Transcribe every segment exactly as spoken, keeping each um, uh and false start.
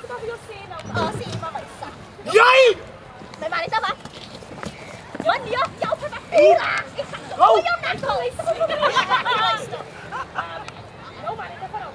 wat wil je zeggen nou? Oh, zie je maar wat is dat? Jij! Mijn man is dat wat? Man, ja, jou van mijn pira! Ik ga zo voor jou naar huis! Nou, maar ik heb er ook.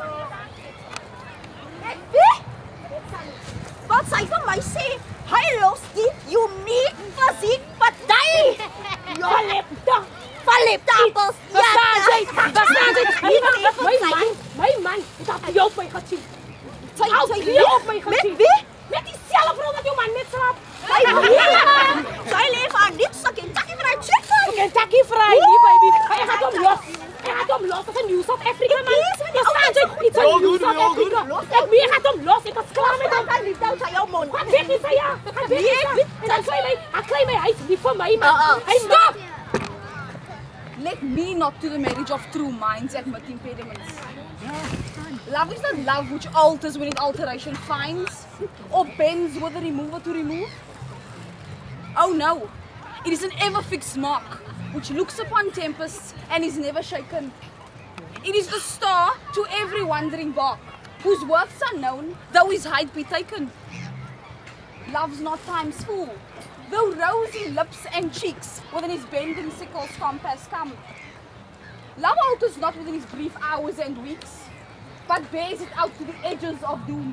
Wie? Wat zij van mij zei? Hij lost die uniek fysiek partij! Verlepte! Verlepte appels! Waar staan zij? Waar staan zij? Mijn man, mijn man, ik had die op mij gezien. Als die op mij gezien. Met wie? Met diezelfde vrouw dat je man net slaapt. Zij leven! Zij leven aan niets, ze Kentucky Fried Chicken! Kentucky Fried, die baby. Hij gaat hem los. Hij gaat hem los. Dat is een nieuw Zuid-Afrika, man. Waar staan zij? Iets van nieuw Zuid-Afrika. Ik wie gaat hem los. Ik was klaar met hem. Hij liep uit jouw mond. Wat weet je, ja? Wat weet je? En dan zei hij, hij claim mij, hij is niet voor mij, man. Hij stop! Let me not to the marriage of true minds and with impediments. Love is not love which alters when it alteration finds, or bends with the remover to remove. Oh no, it is an ever-fixed mark which looks upon tempests and is never shaken. It is the star to every wandering bark, whose worths are known, though his height be taken. Love's not time's fool, though rosy lips and cheeks within his bending sickle's compass come. Love alters not within his brief hours and weeks, but bears it out to the edges of doom.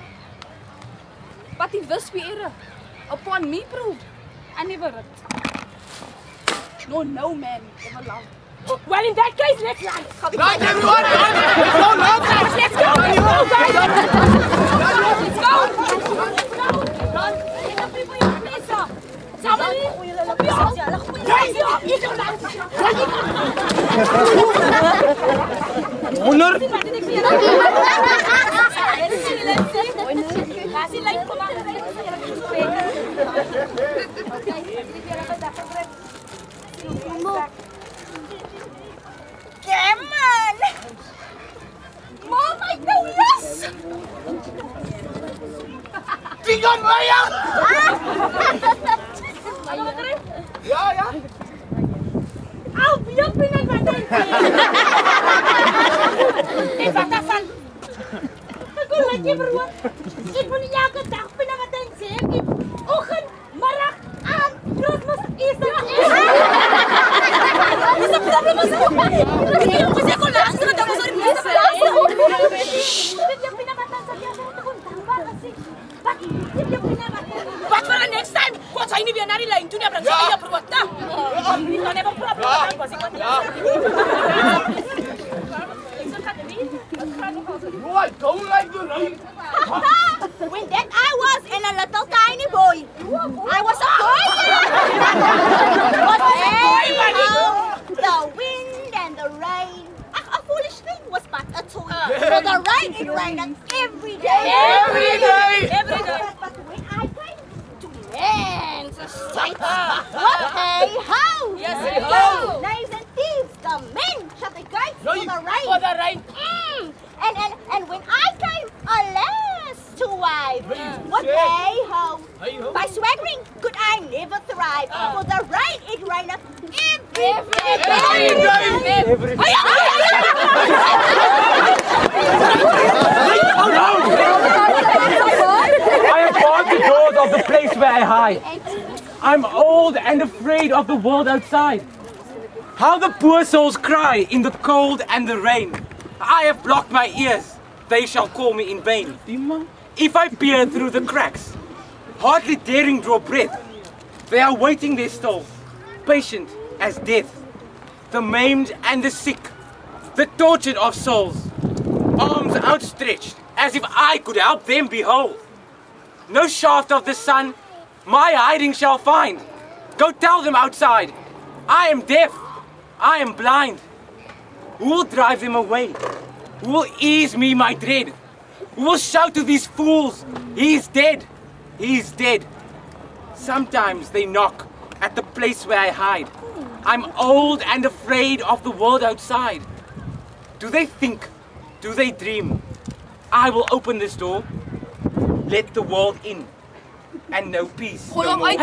But if this be error, upon me proved, I never ripped. No, no man ever loved. Well, in that case, let's land. Run, everyone! Run! Let's go, run! Let's go! Let's go, guys! Let's go! Run! Samen! Guys, ik doe lang! Honderd! Kasih lain kemana? Cameron! Mom, I know this! Tinggal bayang! Ya, ya. Au, biar pinag-matan! Eh, batasan! Aku lagi berdua. Ibu ni jaga tak pinag-matan siya. Oken, marak, at terus mas isa. Isa problem mas. Kasi ako lang sa daw sa rin sa plaza. Dia pinag-matan sa dia sa kung tamba kasi. But dia pinag-matan. But for the next time, kung sa ini biar nari lain tu dia berang sa dia perbuat dah. Kita never problem kasi ko dia. No, I don't like the rain. When that I was in a little tiny boy, I was a boy. But anyhow, the wind and the rain, a, a foolish thing was but a toy. For the rain, it rained every day. Every day. Every day. But when I came to man's sight, what hey ho! Yes, hey ho! Knives and thieves, the men shut the gates for the rain. For the rain. Mm. And, and, and when I came, alas, to wife, what hey ho! Hey ho. By swaggering could I never thrive, for the rain it rained every day. Every day. Every day. I have barred the doors of the place where I hide. I'm old and afraid of the world outside. How the poor souls cry in the cold and the rain. I have blocked my ears, they shall call me in vain. If I peer through the cracks, hardly daring draw breath, they are waiting their stalls, patient as death. The maimed and the sick, the tortured of souls, arms outstretched as if I could help them be whole. No shaft of the sun my hiding shall find. Go tell them outside, I am deaf, I am blind. Who will drive them away? Who will ease me my dread? Who will shout to these fools, he is dead, he is dead. Sometimes they knock at the place where I hide. I'm old and afraid of the world outside. Do they think? Do they dream? I will open this door, let the world in, and know peace. No more.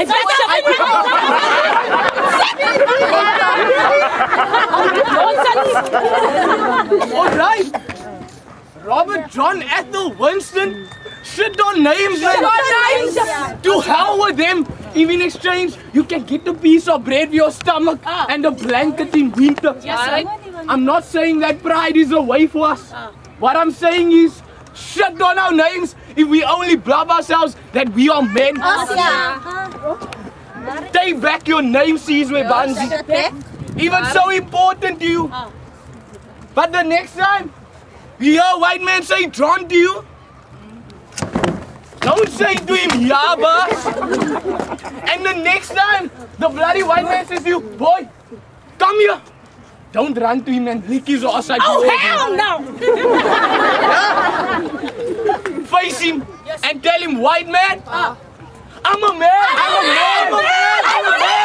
All right. Robert John Ethel Winston, shit on names, man. To hell with them. If in exchange, you can get a piece of bread for your stomach and a blanket in winter. I'm not saying that pride is a way for us. What I'm saying is, shut on our names if we only blab ourselves that we are men. Take back your name, Sizwe Banzi. Even so important to you. But the next time you hear a white man say John to you, don't say to him, yeah, boss. And the next time the bloody white man says to you, boy, come here. Don't run to him and lick his ass like Oh, you hell no! Yeah? Face him and tell him, white man, I'm a man, I'm a man, I'm a man, I'm a man.